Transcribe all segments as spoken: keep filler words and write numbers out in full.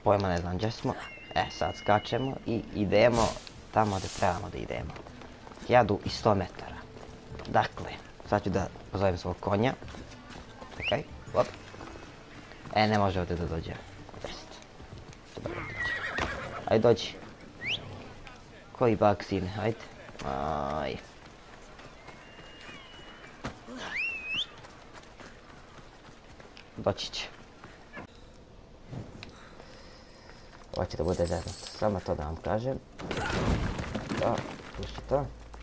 pojma ne znam gdje smo. E, sad skačemo i idemo tamo gdje trebamo da idemo. hiljadu sto metara. Dakle, sad ću da pozovem svog konja. Čekaj, op. E, ne može ovdje da dođe. Jest. Ajde, dođi. Koji bug sine, ajde. Aj. Doći će. Ovo će da bude zeznuto. Samo to da vam kažem. Da, pušti to.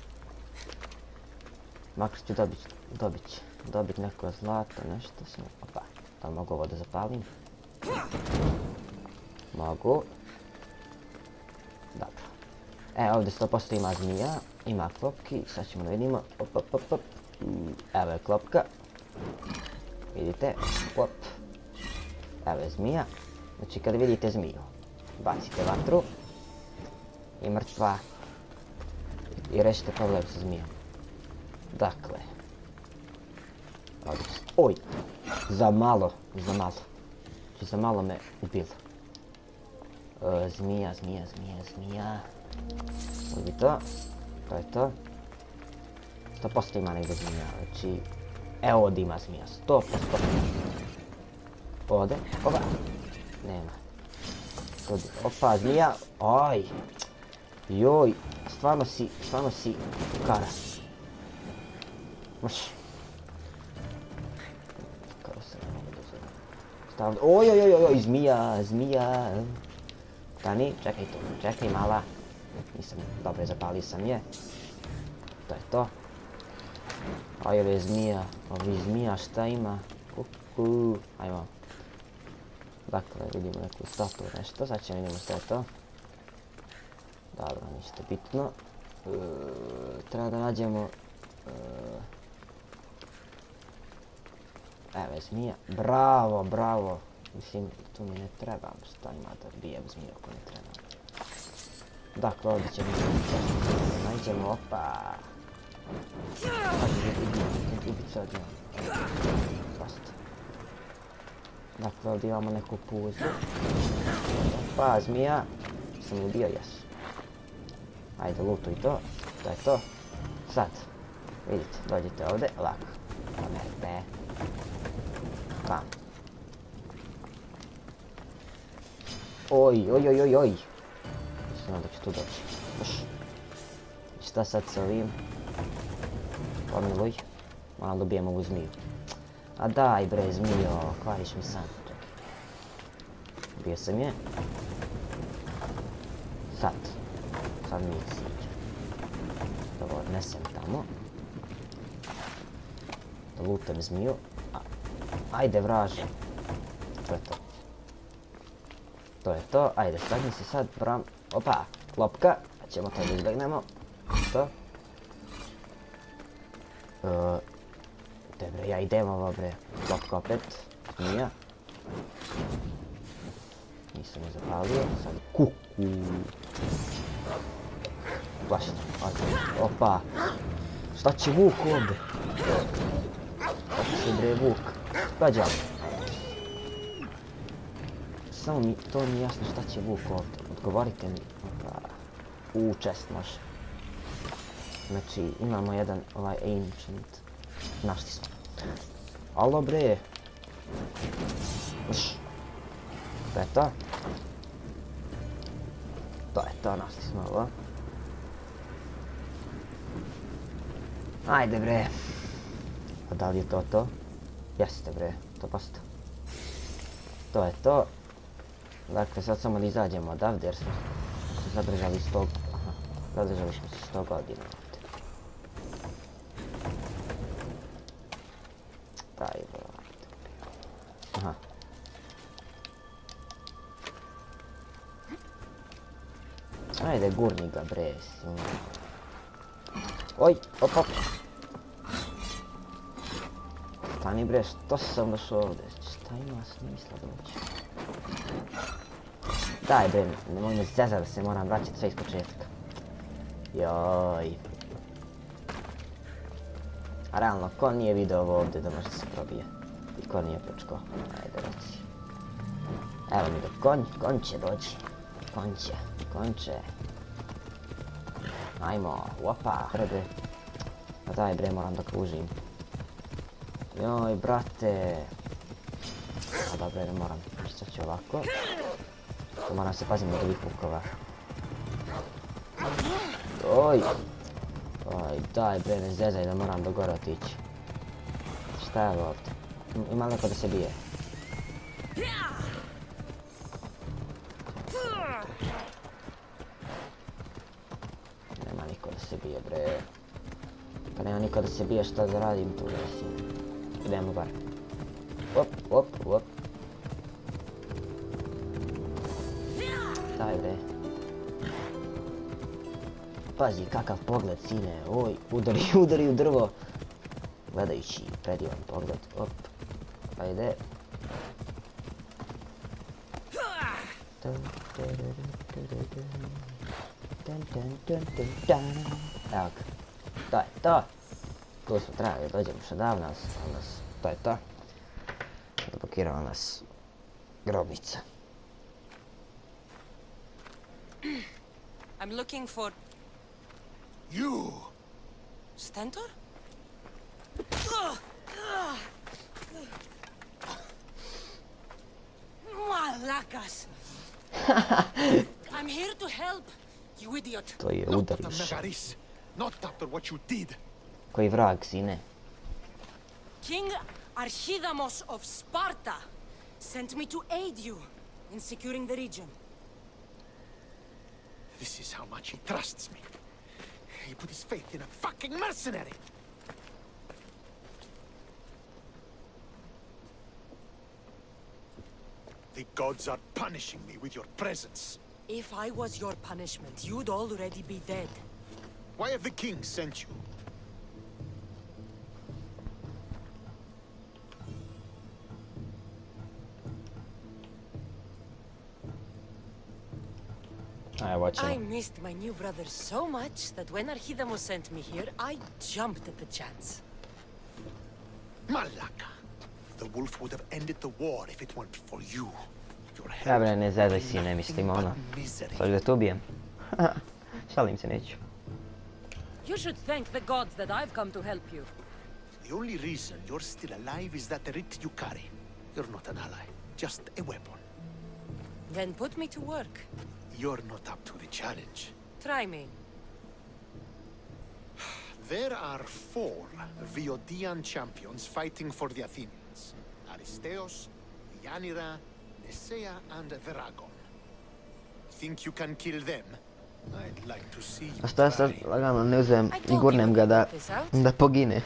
Makar ću dobit, dobit će. Dobit neko zlato, nešto sam. Opa, da li mogu ovo da zapalim? Mogu. Dobro. E, ovdje sto posto ima zmija, ima klopki, sad ćemo da vidimo. Op, op, op, op. Evo je klopka. Vidite, op. Evo je zmija. Znači kad vidite zmiju, bacite vatru i mrtva. I rešite problem sa zmijom. Dakle. Oj, za malo, za malo. Znači za malo me ubilo. E, zmija, zmija, zmija, zmija. Udi to, to je to. sto posto ima negdje zmija, znači... Evo ovdje ima zmija, sto posto. Ovdje, ova. Nema. Opa, zmija, oj. Joj, stvarno si, stvarno si kara. Mrš. Kako se ne mogu dozvore. Stavlja, oj, oj, oj, oj, zmija, zmija. Stani, čekaj tu, čekaj mala. Nisam, dobro, zapalio sam je. To je to. Aj, ove zmija, ovi zmija šta ima? Kuku, ajmo. Dakle, vidimo neku statu, nešto, sad ćemo vidimo što je to. Dobro, ništa bitno. E, treba da nađemo... E, evo je zmija, bravo, bravo. Mislim, tu mi ne trebam, šta ima da bijem zmiju ako ne trebam. Dakle, ovdje ćemo nađemo, opa. Ubit se od njom. Prosto. Dakle, ovdje imamo neku puzu. Opa, zmija. Sam ubio, jes. Ajde, lutuj to. To je to. Sad. Vidite, dođete ovdje, lako. Pomerte. Vam. Oj, oj, oj, oj, oj. Mislim da ću tu doći. Uš. I šta sad s ovim? Pomiluj. Malo dobijem ovu zmiju. A daj bre, zmijo, kvariš mi san. Čekaj. Ubio sam je. Sad. Sad mi se iđe. Da ovo odnesem tamo. Da lutem zmiju. A, ajde vraže. To je to. To je to. Ajde, stagni se sad. Bram. Opa, klopka. Ćemo to da izbjegnemo. To. Uh, Dobre, ja idem ovo bre. Klopka opet. Zmija. Nisam je zapalio. Sad kuku. Plašno. Opa. Šta će Vuk ovdje? Kako će bre Vuk? Gađam. Samo mi to nije jasno šta će Vuk ovdje. Odgovorite mi. Opa. U, čest može. Znači, imamo jedan ovaj ancient. Našli smo. Alo bre. Uš. To je to. To je to, našli smo ovo. Ajde bre. A da li je to to? Jeste bre, to posto. To je to. Dakle, sad samo da izađemo odavde jer smo se zadržali sto... Aha, zadržali smo se sto godina ovdje. Daj vrati. Aha. Ajde, gurni ga bre, sinu. Oj, op, op. Stani bre, što sam došao ovdje? Šta ima smisla doći? Daj bre, nemoj me zezat, se moram vraćati sve iz početka. Joj. A realno, ko nije video ovo ovdje da može se probije? I ko nije počko? Ajde, reci. Evo mi ga, konj, konj će doći. Konj će, konj će. Ajmo, opa, hrbe. Pa daj bre, moram da kružim. Joj, brate. A dobro, ne moram. Sad ću ovako. Moram se paziti od ovih pukova. Oj. Oj, daj bre, ne zezaj da moram do gore otići. Šta je ovo ovdje? Ima neko da se bije? Nema niko da se bije, bre. Pa nema niko da se bije, šta da radim tu, mislim. Idemo bar. Op, op, op. Daj bre. Pazi kakav pogled, sine. Oj, udari, udari u drvo. Gledajući predivan pogled. Op. Ajde. Evo ga. To je to. Tu smo trebali da dođemo što davno, ali nas, to je to. Zablokirala nas grobnica. I'm looking for... You! Stentor? Malakas! I'm here to help, you idiot! To je Not after udariš. Megaris. Not after what you did. Koji vrag, sine. King Archidamos of Sparta sent me to aid you in securing the region. This is how much he trusts me. He put his faith in a fucking mercenary. The gods are punishing me with your presence. If I was your punishment, you'd already be dead. Why have the king sent you? Evo I ćemo. missed my new brother so much that when Archidamos sent me here, I jumped at the chance. Malaka. The wolf would have ended the war if it weren't for you. Your Ja bre, help. ne zezaj sine, mislim ono. Misery. Sad da te ubijem. Šalim se, neću. You should thank the gods that I've come to help you. The only reason you're still alive is that writ you carry. You're not an ally, just a weapon. Then put me to work. You're not up to the challenge. Try me. There are four Viodian champions fighting for the Athenians. Aristeos, Yanira, Nesea, and Veragon. Think you can kill them? I'd like to see you A šta ja sad try. lagano ne uzem I i told you gurnem to ga da, cut this out. da pogine.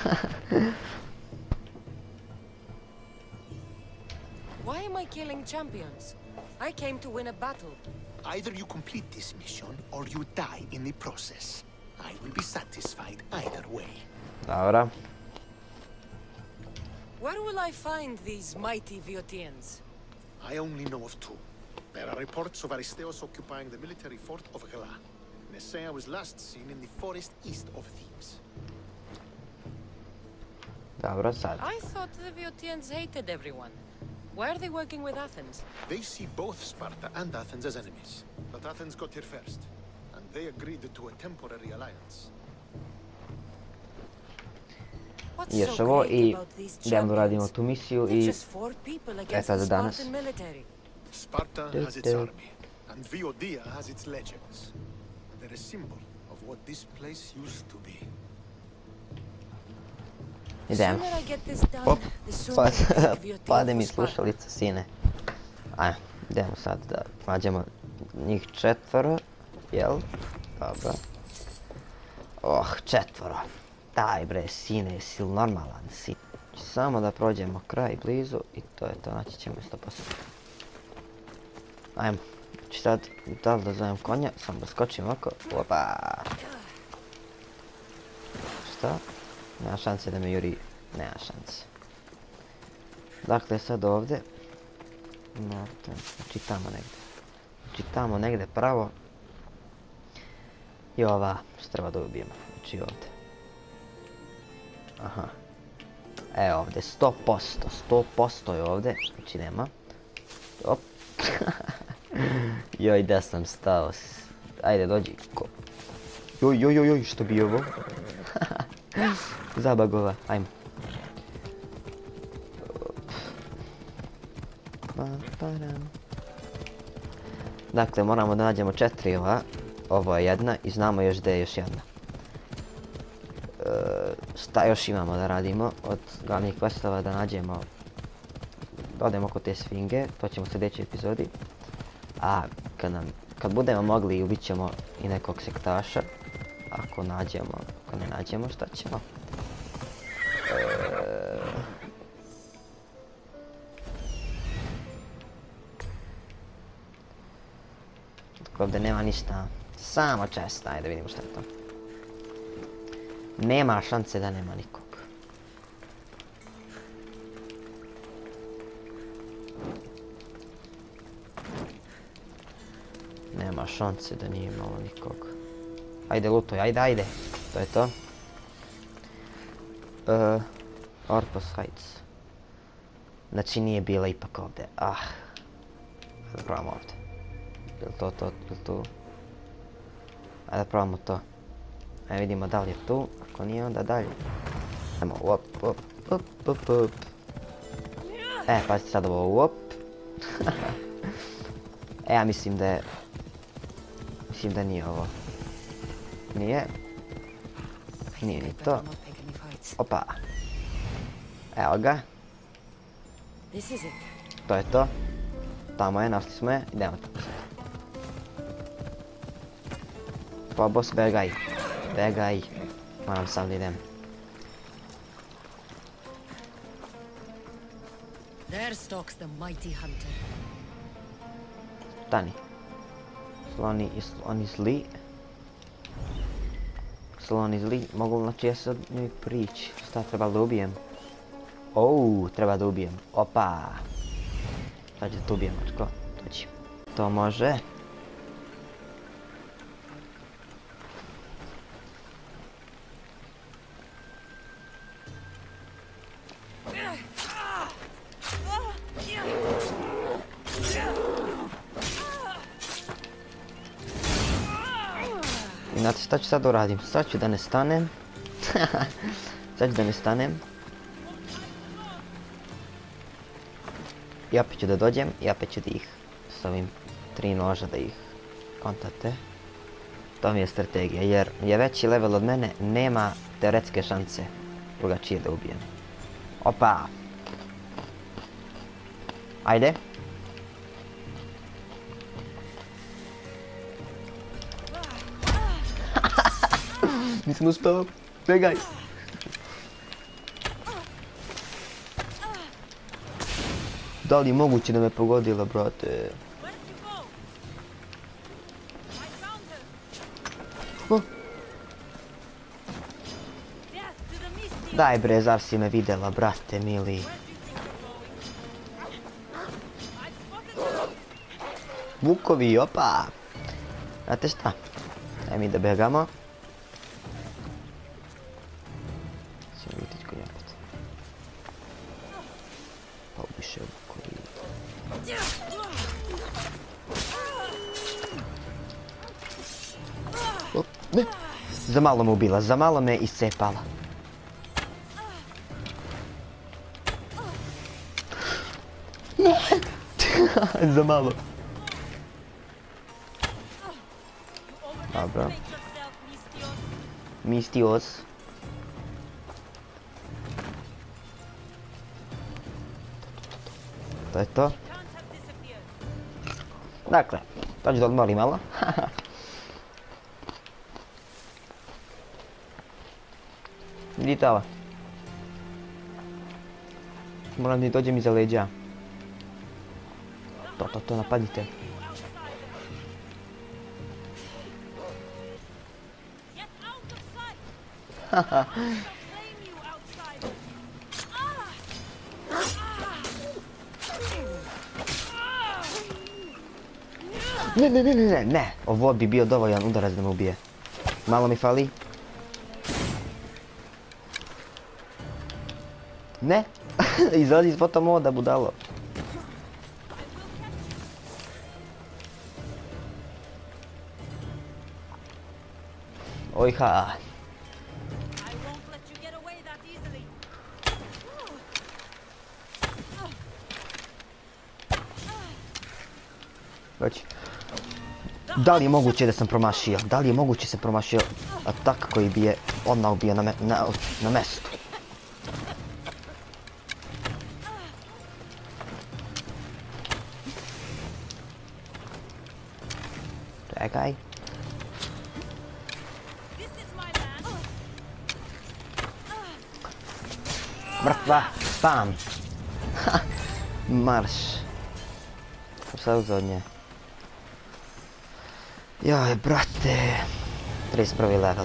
Why am I killing champions? I came to win a battle. Either you complete this mission, or you die in the process. I will be satisfied either way. Dobra. Where will I find these mighty Viotians? I only know of two. There are reports of Aristeos occupying the military fort of Gela. Nesea was last seen in the forest east of Thebes. Dobro, sad. I thought the Viotians hated everyone. Why are they working with Athens? They see both Sparta and Athens as enemies. But Athens got here first, and they agreed to a temporary alliance. What's Još so ovo great i about these idemo da radimo champions? tu misiju They're i just four people against eto the za danas. Spartan military. Sparta Du- has its du- army, and Viodia has its legends. They're a symbol of what this place used to be. The Idemo. sooner I get this done, Op, the sooner Pad, I get Viotia pade mi for Sparta. slušalica, sine. Ajmo, idemo sad da nađemo njih četvoro, jel? Dobro. Oh, četvoro. Daj bre, sine, jesi li normalan si? Samo da prođemo kraj blizu i to je to, naći ćemo sto posto. Ajmo, znači sad, da li da zovem konja, samo da skočim ovako, opa. Šta? Nema šanse da me juri, nema šanse. Dakle, sad ovdje. Znači tamo negdje. Znači tamo negdje pravo. I ova, što treba da ubijemo. Znači ovdje. Aha. E ovdje, sto posto, sto posto je ovdje. Znači nema. Op, Joj, da sam stao. Ajde, dođi. Joj, joj, joj, joj, što bi ovo? Zabagova, ajmo. Dakle, moramo da nađemo četiri ova. Ovo je jedna i znamo još da je još jedna. Šta još imamo da radimo od glavnih questova, da nađemo, da odemo kod te sfinge, to ćemo u sljedećoj epizodi. A kad, nam, kad budemo mogli ubit ćemo i nekog sektaša, ako nađemo, ako ne nađemo šta ćemo. E... Ovdje nema ništa, samo čest, ajde vidimo šta je to. Nema šanse da nema nikog. Nema šanse da nije imalo nikog. Ajde lutuj, ajde, ajde. To je to. Uh, Orpus Heights. Znači nije bila ipak ovdje. Ah. Ajde da probamo ovdje. Jel to to, jel tu? Ajde da probamo to. Ajde vidimo da li je tu. Ako nije onda dalje. Ajmo, op, op, op, op, op. E, pazite sad ovo, op. E, ja mislim da je... Mislim da nije ovo. Nije. Nije ni to. Opa. Evo ga. To je to. Tamo je, našli smo je. Idemo tamo sad. Pa boss, begaj. Begaj. Moram sam da idem. There stalks the mighty hunter. Stani. Sloni i sloni zli. Sloni zli. Mogu li znači ja sad njoj prići? Šta treba da ubijem? Ouu, treba da ubijem. Opa. Sad ću da ubijem, mačko. Dođi. To može. Znate šta ću sad uradim? Sad ću da ne stanem. Sad ću da ne stanem. I opet ću da dođem i opet ću da ih s ovim tri noža da ih kontate. To mi je strategija jer je veći level od mene, nema teoretske šanse drugačije da ubijem. Opa! Ajde! Nisam uspeo, begaj! Da li je moguće da me pogodila, brate? Oh. Daj bre, zar si me videla, brate mili? Vukovi, opa! Znate šta? Daj mi da begamo. Sjemo vidjeti koji opet. Pa ubiše vukovi. O, ne! Za malo me ubila, za malo me iscepala. Za malo. Dobro. Mistios. To je to. Dakle, to ću da odmorim malo. Vidite ovo. Moram da dođem iza leđa. To, to, to, napadnite. Haha. Ne, ne, ne, ne, ne, ne. Ovo bi bio dovoljan udarac da me ubije. Malo mi fali. Ne. Izlazi iz fotomoda, budalo. Ojha. I won't let you get away that easily. Već. Da li je moguće da sam promašio? Da li je moguće se promašio atak koji bi je odmah ubio na, me, na, na mestu? Čekaj. Mrtva, bam! Ha! Marš. Šta uzeo od nje? Jaj, brate. trideset prvi level.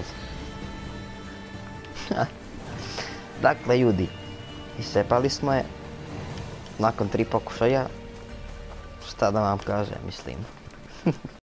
Dakle, ljudi. Iscepali smo je. Nakon tri pokušaja. Šta da vam kažem, mislim.